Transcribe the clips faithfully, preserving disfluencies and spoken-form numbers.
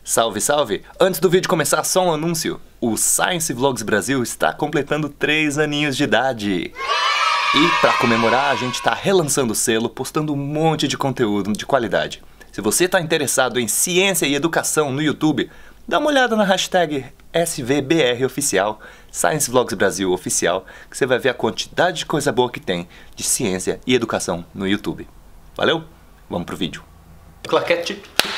Salve, salve! Antes do vídeo começar, só um anúncio. O Science Vlogs Brasil está completando três aninhos de idade. E para comemorar, a gente está relançando o selo, postando um monte de conteúdo de qualidade. Se você está interessado em ciência e educação no YouTube, dá uma olhada na hashtag S V B R Oficial, Science Vlogs Brasil Oficial, que você vai ver a quantidade de coisa boa que tem de ciência e educação no YouTube. Valeu? Vamos pro vídeo. Claquete.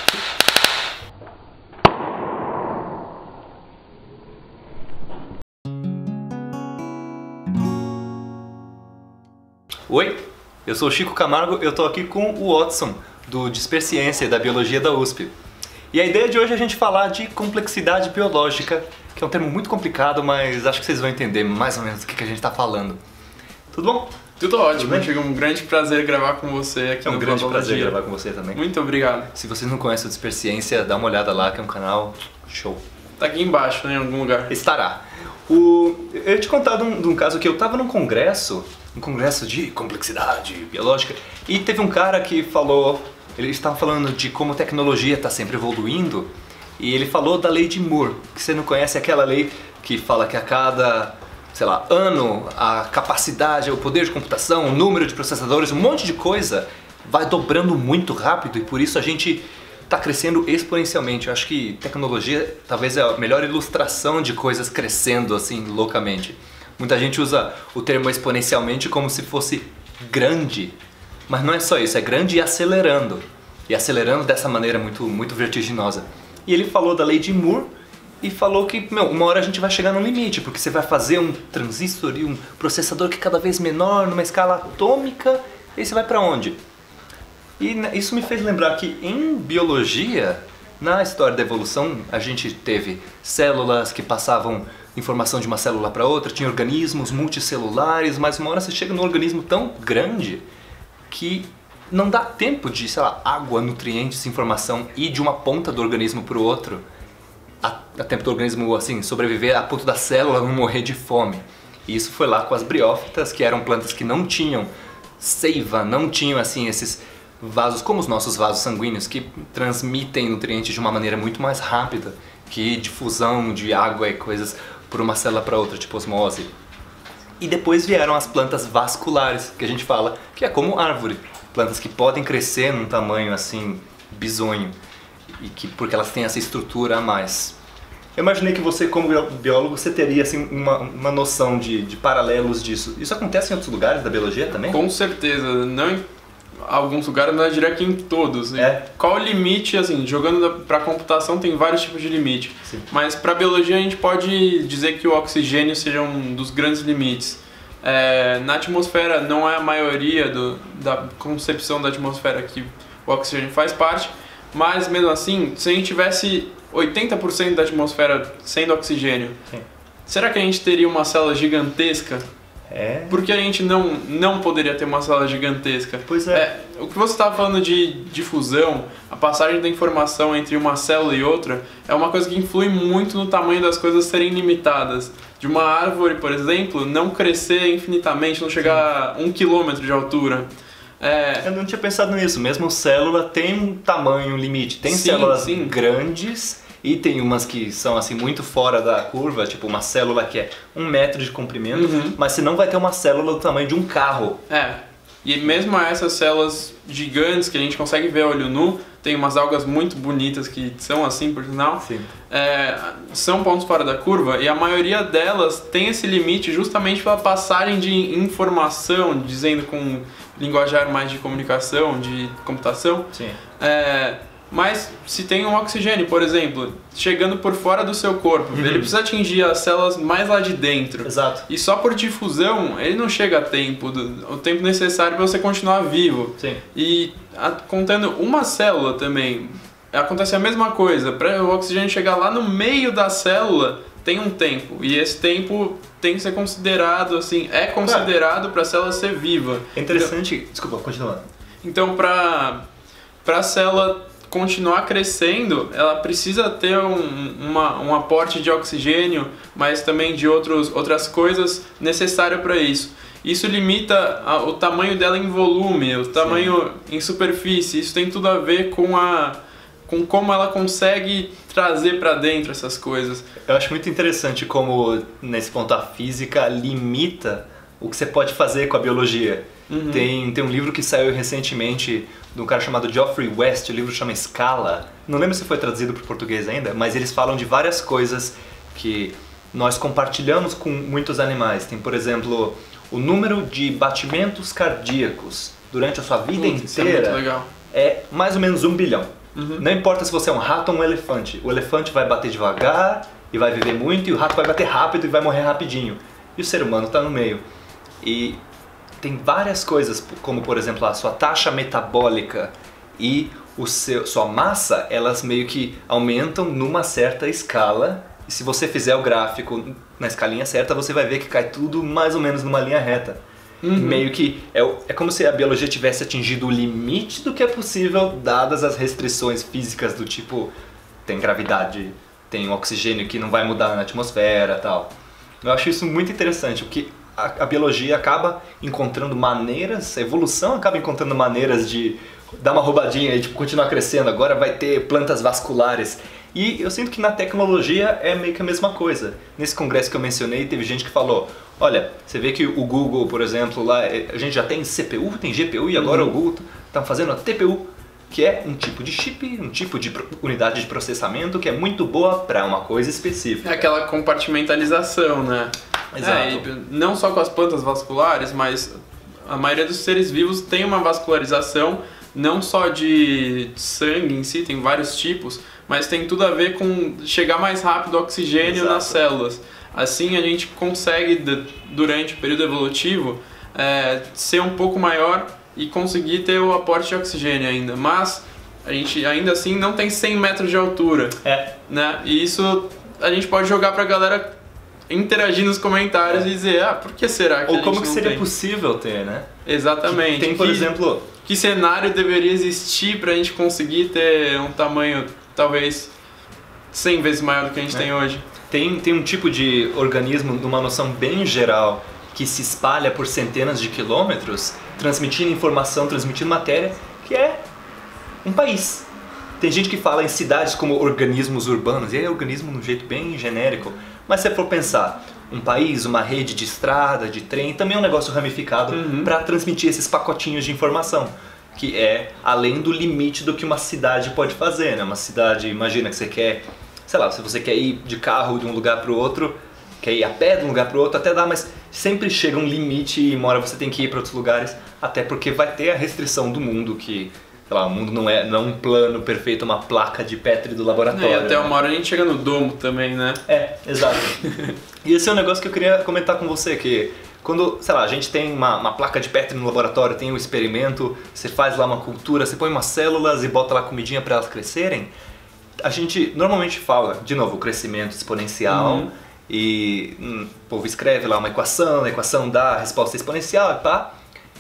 Oi, eu sou o Chico Camargo, eu tô aqui com o Watson, do Disperciência da Biologia da U S P. E a ideia de hoje é a gente falar de complexidade biológica, que é um termo muito complicado, mas acho que vocês vão entender mais ou menos do que, que a gente tá falando. Tudo bom? Tudo ótimo, Chico. Um grande prazer gravar com você aqui no É um grande prazer gravar com você também. Muito obrigado. Se vocês não conhecem o Disperciência, dá uma olhada lá, que é um canal show. Tá aqui embaixo, né, em algum lugar. Estará. O... Eu ia te contar de um, de um caso que eu tava num congresso, um congresso de complexidade biológica, e teve um cara que falou, ele estava falando de como a tecnologia está sempre evoluindo, e ele falou da lei de Moore, que você não conhece, aquela lei que fala que a cada, sei lá, ano, a capacidade, o poder de computação, o número de processadores, um monte de coisa vai dobrando muito rápido, e por isso a gente está crescendo exponencialmente. Eu acho que tecnologia talvez é a melhor ilustração de coisas crescendo assim loucamente. Muita gente usa o termo exponencialmente como se fosse grande, mas não é só isso, é grande e acelerando. E acelerando dessa maneira muito, muito vertiginosa. E ele falou da lei de Moore e falou que, meu, uma hora a gente vai chegar no limite, porque você vai fazer um transistor e um processador que é cada vez menor, numa escala atômica, e você vai para onde? E isso me fez lembrar que em biologia, na história da evolução, a gente teve células que passavam informação de uma célula para outra, tinha organismos multicelulares, mas uma hora você chega num organismo tão grande que não dá tempo de, sei lá, água, nutrientes, informação ir de uma ponta do organismo para o outro, a, a tempo do organismo assim sobreviver a ponto da célula não morrer de fome. E isso foi lá com as briófitas, que eram plantas que não tinham seiva, não tinham assim esses vasos como os nossos vasos sanguíneos, que transmitem nutrientes de uma maneira muito mais rápida que difusão de água e coisas por uma célula para outra, tipo osmose. E depois vieram as plantas vasculares, que a gente fala, que é como árvore. Plantas que podem crescer num tamanho assim, bizonho, e que, porque elas têm essa estrutura a mais. Eu imaginei que você, como biólogo, você teria assim, uma, uma noção de, de paralelos disso. Isso acontece em outros lugares da biologia também? Com certeza, não em alguns lugares, mas eu diria que em todos. É. Qual o limite, assim, jogando para computação tem vários tipos de limite, Sim. Mas para biologia a gente pode dizer que o oxigênio seja um dos grandes limites. É, na atmosfera não é a maioria do, da concepção da atmosfera que o oxigênio faz parte, mas mesmo assim, se a gente tivesse oitenta por cento da atmosfera sendo oxigênio, Sim. Será que a gente teria uma célula gigantesca? É. Por que a gente não, não poderia ter uma célula gigantesca? Pois é. É, o que você estava falando de difusão, a passagem da informação entre uma célula e outra, é uma coisa que influi muito no tamanho das coisas serem limitadas. De uma árvore, por exemplo, não crescer infinitamente, não chegar Sim. a um quilômetro de altura. É... Eu não tinha pensado nisso, mesmo célula tem um tamanho, um limite. Tem sim, células sim. grandes e tem umas que são assim muito fora da curva, tipo uma célula que é um metro de comprimento, uhum. mas você não vai ter uma célula do tamanho de um carro. É, e mesmo essas células gigantes que a gente consegue ver a olho nu, tem umas algas muito bonitas que são assim, por sinal, Sim. É, são pontos fora da curva, e a maioria delas tem esse limite justamente pela passagem de informação, dizendo com linguajar mais de comunicação, de computação. Sim. É, mas se tem um oxigênio, por exemplo, chegando por fora do seu corpo, uhum. ele precisa atingir as células mais lá de dentro. Exato. E só por difusão, ele não chega a tempo, do, o tempo necessário para você continuar vivo. Sim. E a, contando uma célula também, acontece a mesma coisa. Para o oxigênio chegar lá no meio da célula, tem um tempo. E esse tempo tem que ser considerado, assim, é considerado para a célula ser viva. É interessante... Então, desculpa, continuando. Então, para a célula continuar crescendo, ela precisa ter um, uma, um aporte de oxigênio, mas também de outros, outras coisas necessárias para isso. Isso limita a, o tamanho dela em volume, o tamanho Sim. em superfície. Isso tem tudo a ver com, a, com como ela consegue trazer para dentro essas coisas. Eu acho muito interessante como, nesse ponto, a física limita o que você pode fazer com a biologia. Uhum. Tem, tem um livro que saiu recentemente de um cara chamado Geoffrey West, o livro chama Escala. Não lembro se foi traduzido para o português ainda, mas eles falam de várias coisas que nós compartilhamos com muitos animais. Tem, por exemplo, o número de batimentos cardíacos durante a sua vida Putz, inteira é, muito legal. é mais ou menos um bilhão. Uhum. Não importa se você é um rato ou um elefante. O elefante vai bater devagar e vai viver muito, e o rato vai bater rápido e vai morrer rapidinho. E o ser humano está no meio. E tem várias coisas, como por exemplo a sua taxa metabólica e o seu, sua massa, elas meio que aumentam numa certa escala. E se você fizer o gráfico na escalinha certa, você vai ver que cai tudo mais ou menos numa linha reta. Uhum. Meio que é, é como se a biologia tivesse atingido o limite do que é possível, dadas as restrições físicas do tipo, tem gravidade, tem oxigênio que não vai mudar na atmosfera e tal. Eu acho isso muito interessante, porque a, a biologia acaba encontrando maneiras, a evolução acaba encontrando maneiras de dar uma roubadinha e tipo, continuar crescendo. Agora vai ter plantas vasculares. E eu sinto que na tecnologia é meio que a mesma coisa. Nesse congresso que eu mencionei, teve gente que falou, olha, você vê que o Google, por exemplo, lá a gente já tem C P U, tem G P U e agora uhum. o Google está fazendo a T P U, que é um tipo de chip, um tipo de unidade de processamento que é muito boa para uma coisa específica. É aquela compartimentalização, né? Exato. É, não só com as plantas vasculares, mas a maioria dos seres vivos tem uma vascularização, não só de sangue em si, tem vários tipos, mas tem tudo a ver com chegar mais rápido o oxigênio Exato. nas células. Assim a gente consegue, durante o período evolutivo, é, ser um pouco maior e conseguir ter o aporte de oxigênio ainda. Mas a gente ainda assim não tem cem metros de altura. É. Né? E isso a gente pode jogar pra galera interagir nos comentários é. e dizer, ah, por que será que Ou a gente como que não seria tem? possível ter, né? Exatamente. Que tem, por que, exemplo... Que cenário deveria existir pra gente conseguir ter um tamanho, talvez, cem vezes maior do que a gente é. tem hoje? Tem, tem um tipo de organismo, numa noção bem geral, que se espalha por centenas de quilômetros, transmitindo informação, transmitindo matéria, que é um país. Tem gente que fala em cidades como organismos urbanos, e é organismo de um jeito bem genérico, mas se você for pensar, um país, uma rede de estrada, de trem, também é um negócio ramificado uhum. para transmitir esses pacotinhos de informação, que é além do limite do que uma cidade pode fazer, né? Uma cidade, imagina que você quer, sei lá, se você quer ir de carro de um lugar para o outro, quer ir a pé de um lugar para o outro, até dá, mas sempre chega um limite e uma hora você tem que ir para outros lugares, até porque vai ter a restrição do mundo que... Sei lá, o mundo não é, não é um plano perfeito, uma placa de Petri do laboratório. É, e até né? uma hora a gente chega no domo também, né? É, exato. E esse é um negócio que eu queria comentar com você, que quando, sei lá, a gente tem uma, uma placa de Petri no laboratório, tem um experimento, você faz lá uma cultura, você põe umas células e bota lá comidinha para elas crescerem, a gente normalmente fala, de novo, o crescimento exponencial, uhum. e hum, o povo escreve lá uma equação, a equação dá a resposta exponencial, pá,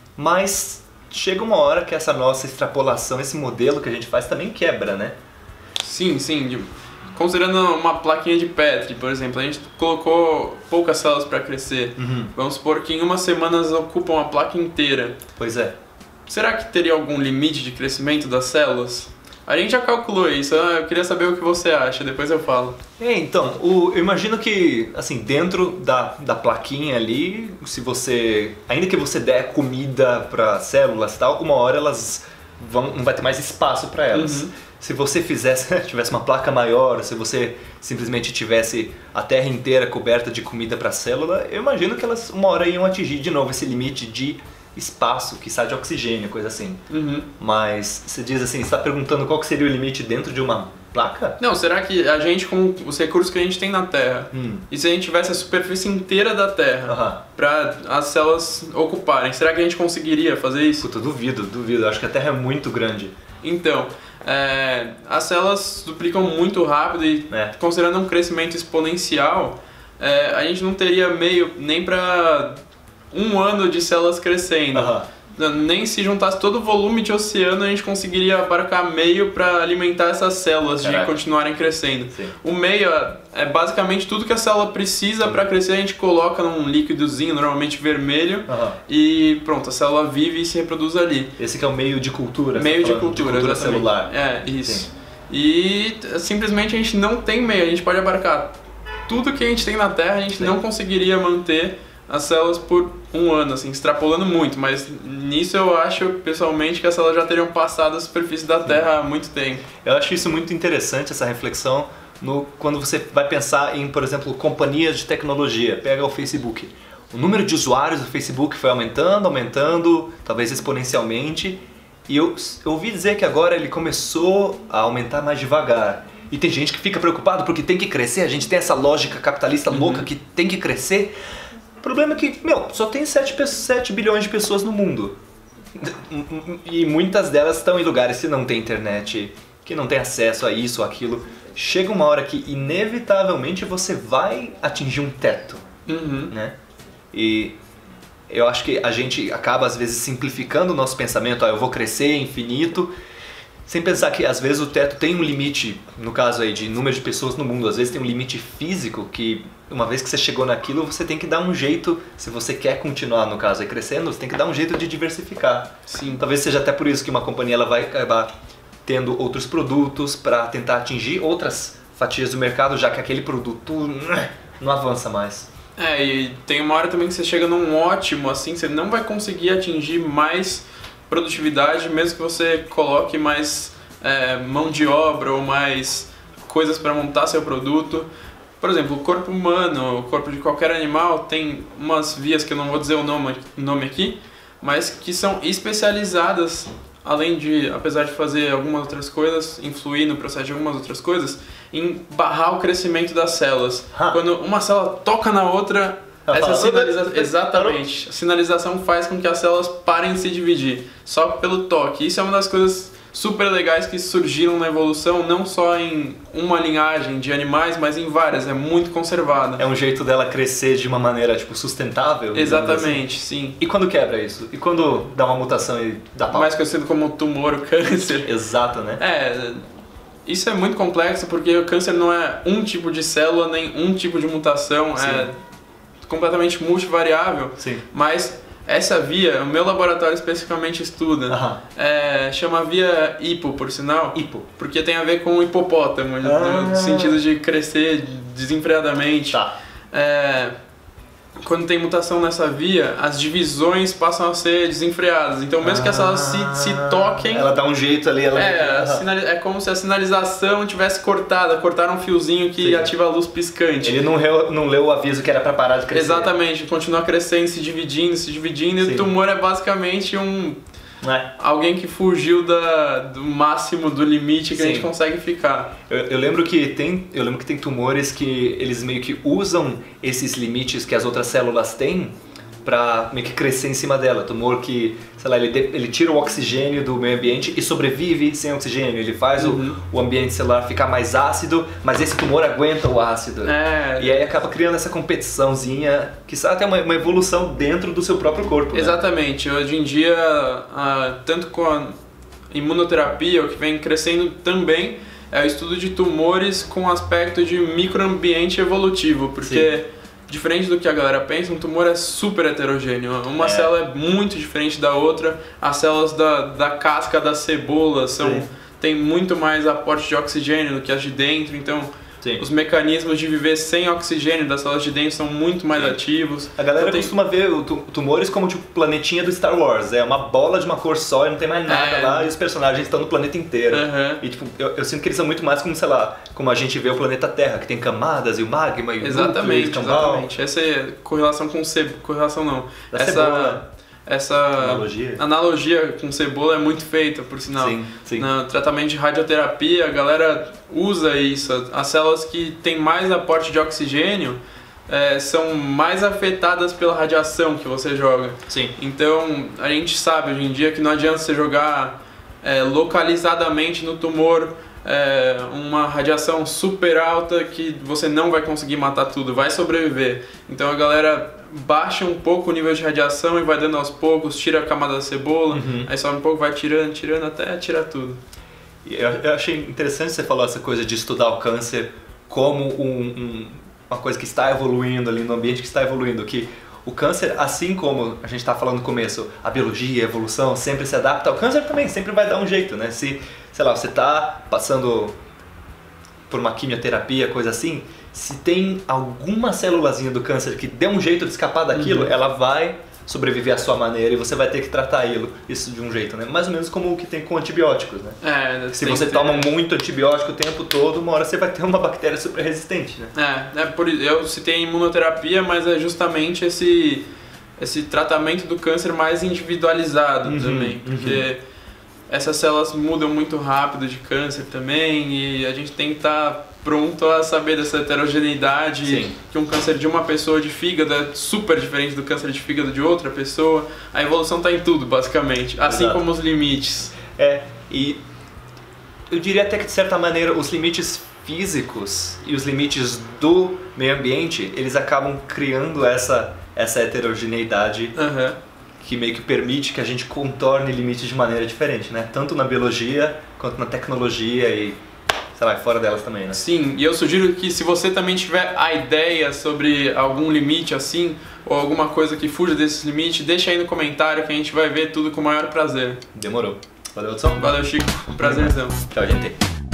mas... chega uma hora que essa nossa extrapolação, esse modelo que a gente faz também quebra, né? Sim, sim. Considerando uma plaquinha de Petri, por exemplo, a gente colocou poucas células para crescer. Uhum. Vamos supor que em umas semanas ocupam a placa inteira. Pois é. Será que teria algum limite de crescimento das células? A gente já calculou isso, eu queria saber o que você acha, depois eu falo. É, então, o, eu imagino que, assim, dentro da, da plaquinha ali, se você, ainda que você der comida para células e tal, uma hora elas vão, não vai ter mais espaço para elas. Uhum. Se você fizesse, tivesse uma placa maior, se você simplesmente tivesse a terra inteira coberta de comida para célula, eu imagino que elas uma hora iam atingir de novo esse limite de espaço, que sai de oxigênio, coisa assim. Uhum. Mas você diz assim, você está perguntando qual que seria o limite dentro de uma placa? Não, será que a gente, com os recursos que a gente tem na Terra, hum. e se a gente tivesse a superfície inteira da Terra uhum. para as células ocuparem, será que a gente conseguiria fazer isso? Puta, duvido, duvido. Acho que a Terra é muito grande. Então, é, as células duplicam muito rápido e, é. considerando um crescimento exponencial, é, a gente não teria meio nem para um ano de células crescendo. Uhum. Nem se juntasse todo o volume de oceano a gente conseguiria abarcar meio para alimentar essas células de Caraca. continuarem crescendo. Sim. O meio é basicamente tudo que a célula precisa para crescer, a gente coloca num líquidozinho, normalmente vermelho, uhum. e pronto, a célula vive e se reproduz ali. Esse que é o meio de cultura. Meio de tá cultura, de cultura exatamente. celular. É, isso. Sim. E simplesmente a gente não tem meio, a gente pode abarcar tudo que a gente tem na Terra, a gente Sim. não conseguiria manter as células por um ano, assim, extrapolando muito, mas nisso eu acho pessoalmente que as células já teriam passado a superfície da Terra há muito tempo. Eu acho isso muito interessante, essa reflexão, no, quando você vai pensar em, por exemplo, companhias de tecnologia. Pega o Facebook. O número de usuários do Facebook foi aumentando, aumentando, talvez exponencialmente, e eu, eu ouvi dizer que agora ele começou a aumentar mais devagar. E tem gente que fica preocupado porque tem que crescer, a gente tem essa lógica capitalista uhum. louca que tem que crescer. O problema é que, meu, só tem sete bilhões de pessoas no mundo. E muitas delas estão em lugares que não tem internet, que não tem acesso a isso ou aquilo. Chega uma hora que, inevitavelmente, você vai atingir um teto, uhum. né? E eu acho que a gente acaba, às vezes, simplificando o nosso pensamento. Ah, eu vou crescer infinito, sem pensar que, às vezes, o teto tem um limite, no caso aí, de número de pessoas no mundo. Às vezes tem um limite físico que, uma vez que você chegou naquilo, você tem que dar um jeito, se você quer continuar, no caso, aí crescendo, você tem que dar um jeito de diversificar. Sim. Talvez seja até por isso que uma companhia ela vai acabar tendo outros produtos para tentar atingir outras fatias do mercado, já que aquele produto não avança mais. É, e tem uma hora também que você chega num ótimo, assim, você não vai conseguir atingir mais produtividade, mesmo que você coloque mais é, mão de obra ou mais coisas para montar seu produto. Por exemplo, o corpo humano, o corpo de qualquer animal tem umas vias que eu não vou dizer o nome, nome aqui, mas que são especializadas, além de, apesar de fazer algumas outras coisas, influir no processo de algumas outras coisas, em barrar o crescimento das células. Ah. Quando uma célula toca na outra, Ela essa fala, sinalização, exatamente, a sinalização faz com que as células parem de se dividir, só pelo toque. Isso é uma das coisas super legais que surgiram na evolução, não só em uma linhagem de animais, mas em várias, é muito conservada. É um jeito dela crescer de uma maneira tipo sustentável? Exatamente, assim. sim. E quando quebra isso? E quando dá uma mutação e dá pau? Mais conhecido como tumor, o câncer. Exato, né? É, isso é muito complexo porque o câncer não é um tipo de célula, nem um tipo de mutação, Sim. é completamente multivariável, Sim. mas essa via, o meu laboratório especificamente estuda, Aham. é, chama via hipo, por sinal, Hipo. porque tem a ver com o hipopótamo, Ah. no sentido de crescer desenfreadamente. Tá. É, quando tem mutação nessa via, as divisões passam a ser desenfreadas. Então, mesmo que as células se, se toquem... Ela dá um jeito ali. Ela... É, a sinali- é como se a sinalização tivesse cortada. Cortaram um fiozinho que Sim. ativa a luz piscante. Ele não, reu, não leu o aviso que era pra parar de crescer. Exatamente. Continua crescendo, se dividindo, se dividindo. Sim. E o tumor é basicamente um... É. Alguém que fugiu da, do máximo, do limite que Sim. a gente consegue ficar. Eu, eu lembro que tem, eu lembro que tem tumores que eles meio que usam esses limites que as outras células têm pra meio que crescer em cima dela. Tumor que, sei lá, ele, de, ele tira o oxigênio do meio ambiente e sobrevive sem oxigênio. Ele faz Uhum. o, o ambiente celular ficar mais ácido, mas esse tumor aguenta o ácido. É. E aí acaba criando essa competiçãozinha, que sabe até uma, uma evolução dentro do seu próprio corpo. Né? Exatamente. Hoje em dia, ah, tanto com a imunoterapia, o que vem crescendo também é o estudo de tumores com aspecto de microambiente evolutivo, porque Sim. diferente do que a galera pensa, um tumor é super heterogêneo. Uma é. célula é muito diferente da outra. As células da, da casca da cebola são, têm muito mais aporte de oxigênio do que as de dentro, então Sim. os mecanismos de viver sem oxigênio das células de dentro são muito mais Sim. ativos. A galera então, costuma tem... ver tumores como tipo planetinha do Star Wars, é uma bola de uma cor só e não tem mais nada é... lá e os personagens estão no planeta inteiro. Uhum. E tipo, eu, eu sinto que eles são muito mais como, sei lá, como a gente vê o planeta Terra, que tem camadas e o magma e o Exatamente, núcleo, exatamente. Essa é correlação com cebola, correlação não. Da Essa cebola. Essa analogia. analogia com cebola é muito feita, por sinal. Sim, sim. No tratamento de radioterapia, a galera usa isso. As células que têm mais aporte de oxigênio é, são mais afetadas pela radiação que você joga. Sim. Então, a gente sabe hoje em dia que não adianta você jogar é, localizadamente no tumor é, uma radiação super alta que você não vai conseguir matar tudo, vai sobreviver. Então a galera baixa um pouco o nível de radiação e vai dando aos poucos, tira a camada da cebola, uhum. aí sobe um pouco, vai tirando, tirando até tirar tudo. Eu, eu achei interessante você falar essa coisa de estudar o câncer como um, um, uma coisa que está evoluindo ali no ambiente que está evoluindo, que o câncer, assim como a gente está falando no começo, a biologia, a evolução sempre se adapta, o câncer também sempre vai dar um jeito, né? Se, sei lá, você tá passando por uma quimioterapia, coisa assim, se tem alguma célulazinha do câncer que dê um jeito de escapar daquilo, uhum. ela vai sobreviver à sua maneira e você vai ter que tratar isso de um jeito, né? Mais ou menos como o que tem com antibióticos, né? É, se você toma muito antibiótico o tempo todo, uma hora você vai ter uma bactéria super resistente, né? É, é por, eu citei imunoterapia, mas é justamente esse, esse tratamento do câncer mais individualizado uhum, também, porque uhum. essas células mudam muito rápido de câncer também e a gente tem que estar pronto a saber dessa heterogeneidade. Sim. Que um câncer de uma pessoa de fígado é super diferente do câncer de fígado de outra pessoa. A evolução está em tudo, basicamente, assim Exato. Como os limites. É, e eu diria até que de certa maneira os limites físicos e os limites do meio ambiente, eles acabam criando essa, essa heterogeneidade uhum. que meio que permite que a gente contorne limites de maneira diferente, né? Tanto na biologia quanto na tecnologia e sei lá, fora delas também, né? Sim, e eu sugiro que se você também tiver a ideia sobre algum limite assim, ou alguma coisa que fuja desses limites, deixa aí no comentário que a gente vai ver tudo com o maior prazer. Demorou. Valeu, Edson. Valeu, Chico. Prazerzão. Tchau, gente.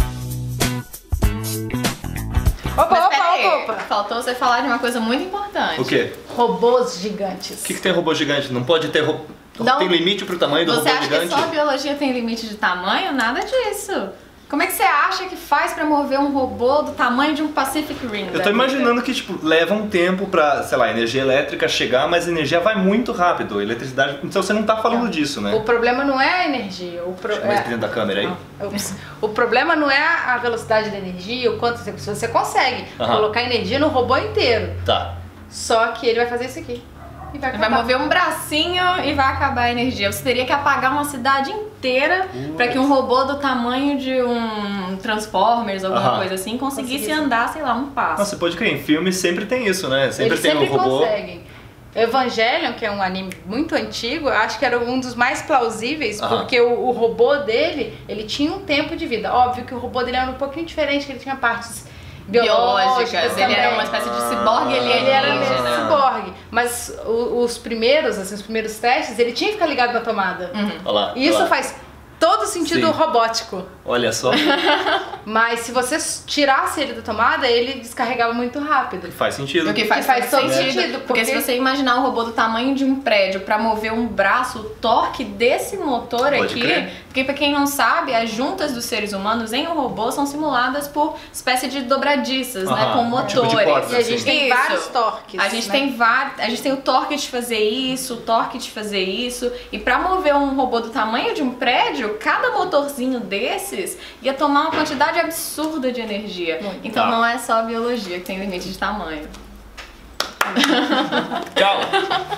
Opa, Mas, opa, opa, opa! Faltou você falar de uma coisa muito importante. O quê? Robôs gigantes. O que, que tem robô gigante? Não pode ter robô... Não. Tem limite pro tamanho do você robô gigante? Você acha que só a biologia tem limite de tamanho? Nada disso. Como é que você acha que faz pra mover um robô do tamanho de um Pacific Rim? Eu tô imaginando que, tipo, leva um tempo pra, sei lá, energia elétrica chegar, mas a energia vai muito rápido, a eletricidade... Então você não tá falando é. disso, né? O problema não é a energia. O pro... Chama é... dentro da câmera aí. O problema não é a velocidade da energia, o quanto você, você consegue uh-huh. colocar energia no robô inteiro. Tá. Só que ele vai fazer isso aqui. E vai, vai mover um bracinho e vai acabar a energia. Você teria que apagar uma cidade inteira para que um robô do tamanho de um Transformers, alguma uh-huh. coisa assim, conseguisse Consegui. andar, sei lá, um passo. Nossa, você pode crer, em filme sempre tem isso, né? Sempre Eles tem sempre um robô. Conseguem. Evangelion, que é um anime muito antigo, acho que era um dos mais plausíveis, uh-huh. porque o, o robô dele, ele tinha um tempo de vida. Óbvio que o robô dele era um pouquinho diferente, que ele tinha partes biológicas, ele era uma espécie de ciborgue, ele, ele era um ciborgue, mas os, os primeiros, assim, os primeiros testes, ele tinha que ficar ligado na tomada. Uhum. Olá, e isso olá. faz todo sentido Sim. robótico. Olha só. Mas se você tirasse ele da tomada, ele descarregava muito rápido. Faz sentido. O que faz, que faz todo sentido. sentido. Porque... porque se você imaginar um robô do tamanho de um prédio para mover um braço, o torque desse motor Pode aqui... Crer. Porque pra quem não sabe, as juntas dos seres humanos em um robô são simuladas por espécie de dobradiças, uh-huh. né? Com motores. Tipo de porta, e a gente assim. tem isso. vários torques. A gente, né? tem var... a gente tem o torque de fazer isso, o torque de fazer isso. E pra mover um robô do tamanho de um prédio, cada motorzinho desses ia tomar uma quantidade absurda de energia. Muito. Então tá. não é só a biologia que tem limite de tamanho. Tchau!